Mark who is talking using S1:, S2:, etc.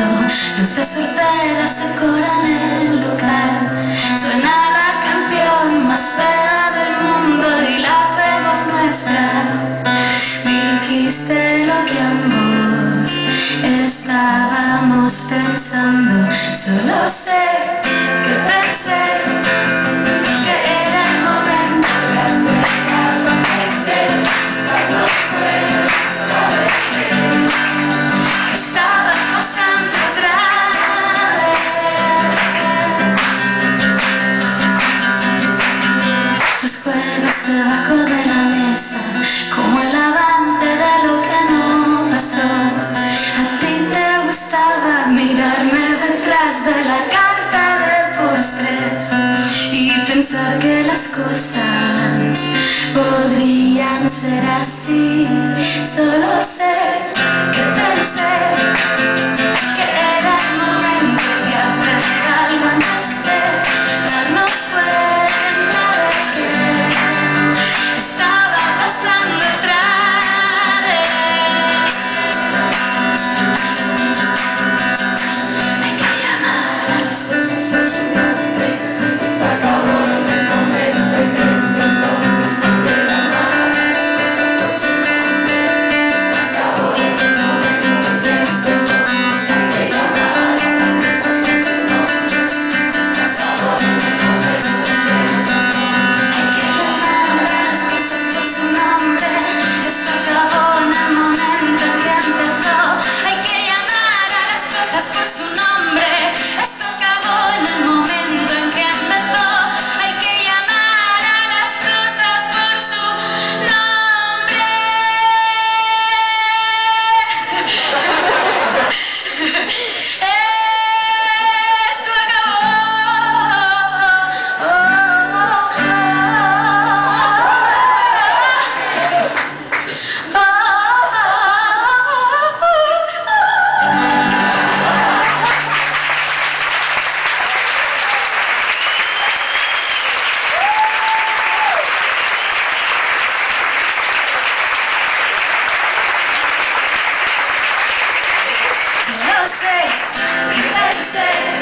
S1: momento, luces sorteras decoran el local. Suena la canción más fea del mundo y la hacemos nuestra. Dijiste lo que ambos estábamos pensando. Solo sé que pensé que era el momento de hacer algo antes de darnos cuenta de que estaba pasando otra vez. Los juegos debajo de la mesa, como el avance de lo que no pasó. A ti te gustaba mirarme detrás de la carta de postres y pensar que las cosas podrían ser así. Solo sé que pensé que era el momento de hacer algo antes de darnos cuenta de que estaba pasando otra vez. Hay que llamar a las cosas por su nombre. Se acabó el momento en que empezó. Hay que llamar a las cosas por su nombre. Se acabó el momento en que empezó. Hay que llamar a las cosas por su nombre. Se acabó el momento en que empezó. Hay que llamar a las cosas por su nombre. Esto acabó en el momento en que empezó. Hay que llamar a las cosas por su nombre. Esto acabó en el momento en que empezó. Hay que llamar a las cosas por su nombre. Esto Solo sé que pensé